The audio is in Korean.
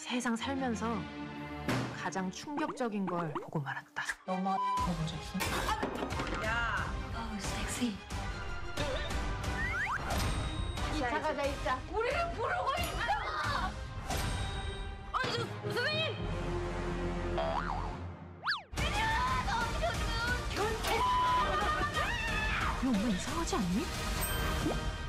세상 살면서 가장 충격적인 걸 보고 말았다. 너무 보고 싶어. 어우, 섹시. 이차가 가 있자. 우리를 부르고 있어! 아니, 선생님! 야, 엄마 이상하지 않니?